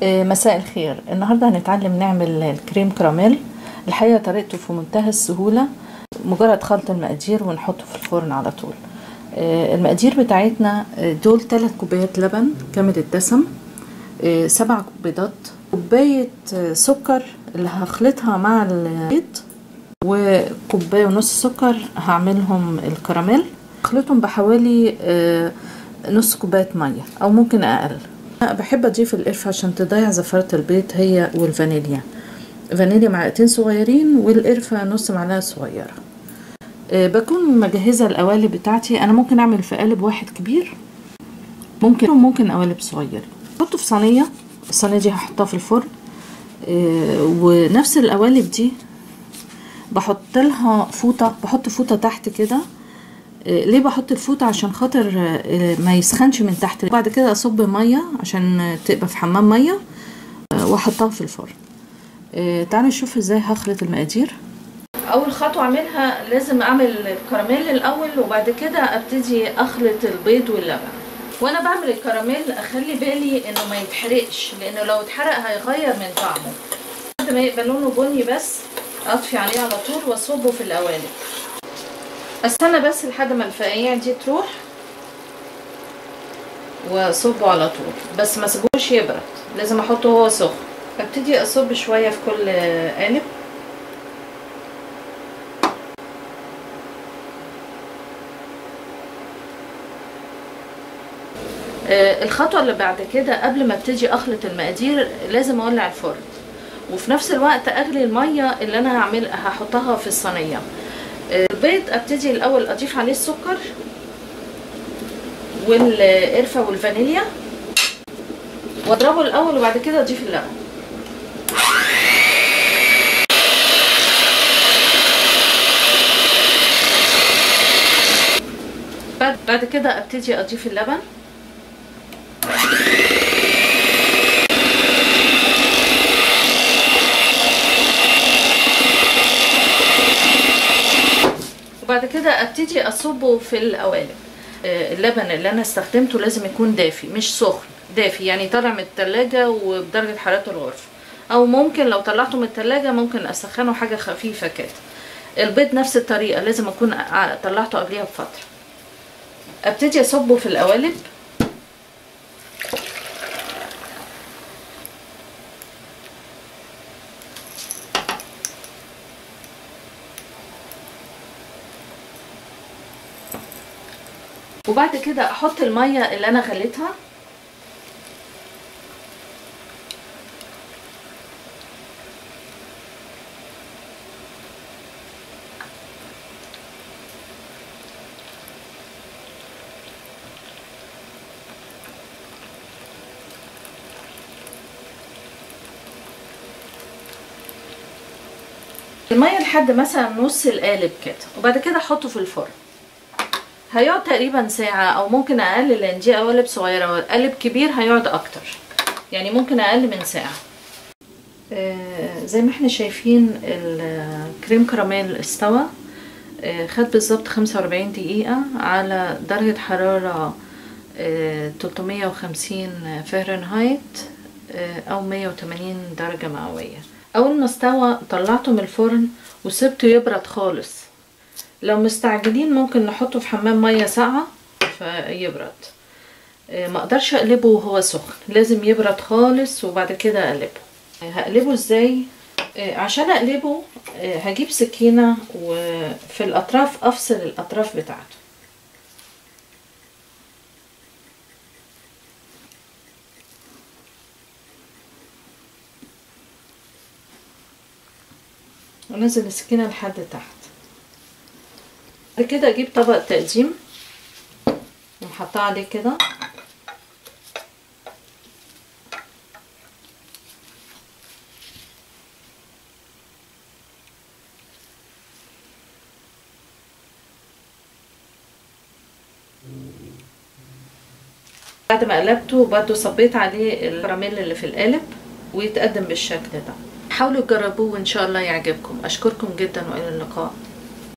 مساء الخير. النهاردة هنتعلم نعمل الكريم كراميل. الحقيقة طريقته في منتهى السهولة، مجرد خلط المقادير ونحطه في الفرن على طول. المقادير بتاعتنا دول 3 كوبايات لبن كامل الدسم، 7 بيضات، كوباية سكر اللي هخلطها مع البيض، وكوباية ونص سكر هعملهم الكراميل. اخلطهم بحوالي نص كوباية مية او ممكن اقل. أنا بحب اضيف القرفة عشان تضيع زفرة البيض هي والفانيليا. فانيليا معلقتين صغيرين والقرفة نص معلقة صغيرة. بكون مجهزة القوالب بتاعتي. انا ممكن اعمل في قالب واحد كبير، ممكن قوالب صغيرة. احطه في صينية، الصينية دي هحطها في الفرن. ونفس القوالب دي بحط لها فوطة، بحط فوطة تحت كده. ليه بحط الفوطة؟ عشان خاطر ما يسخنش من تحت. بعد كده اصب مية عشان تبقى في حمام مية واحطها في الفرن. تعالوا نشوف ازاي هخلط المقادير. اول خطوة اعملها لازم اعمل الكراميل الاول، وبعد كده ابتدي اخلط البيض واللبن. وانا بعمل الكراميل اخلي بالي انه ما يتحرقش، لانه لو اتحرق هيغير من طعمه. بعد ما يبقى لونه بني بس اطفي عليه على طول واصبه في القوالب. استنى بس لحد ما الفقاقيع دي تروح واصبه على طول، بس ما سيبوش يبرد، لازم احطه وهو سخن. ابتدي اصب شويه في كل قالب. الخطوه اللي بعد كده قبل ما ابتدي اخلط المقادير لازم اولع الفرن، وفي نفس الوقت اغلي الميه اللي انا هحطها في الصينيه. البيض ابتدي الاول اضيف عليه السكر والقرفه والفانيليا واضربه الاول، وبعد كده اضيف اللبن. بعد كده ابتدي اضيف اللبن. وبعد كده ابتدي اصبه في القوالب. اللبن اللي انا استخدمته لازم يكون دافي مش سخن، دافي يعني طالع من التلاجة وبدرجة حرارة الغرفة، او ممكن لو طلعته من التلاجة ممكن اسخنه حاجة خفيفة كده. البيض نفس الطريقة، لازم اكون طلعته قبليها بفترة. ابتدي اصبه في القوالب. وبعد كده احط المية اللي انا غليتها. المية لحد مثلا نص القالب كده، وبعد كده احطه في الفرن. هيقعد تقريبا ساعة او ممكن اقل، لان دي قوالب صغيرة، والقالب كبير هيقعد اكتر، يعني ممكن اقل من ساعة. زي ما احنا شايفين الكريم كراميل استوى. خد بالظبط 45 دقيقة على درجة حرارة 350 فahrenheit او 180 درجة مئوية. اول ما استوى طلعته من الفرن وسبته يبرد خالص. لو مستعجلين ممكن نحطه في حمام ميه ساقعه فيبرد. ما اقدرش اقلبه وهو سخن، لازم يبرد خالص وبعد كده اقلبه. هقلبه ازاي؟ عشان اقلبه هجيب سكينه وفي الاطراف افصل الاطراف بتاعته. ونزل السكينه لحد تحت. بعد كده اجيب طبق تقديم ونحطها عليه كده. بعد ما قلبته برضو صبيت عليه الكراميل اللي في القالب ويتقدم بالشكل ده. حاولوا تجربوه وان شاء الله يعجبكم. اشكركم جدا والى اللقاء.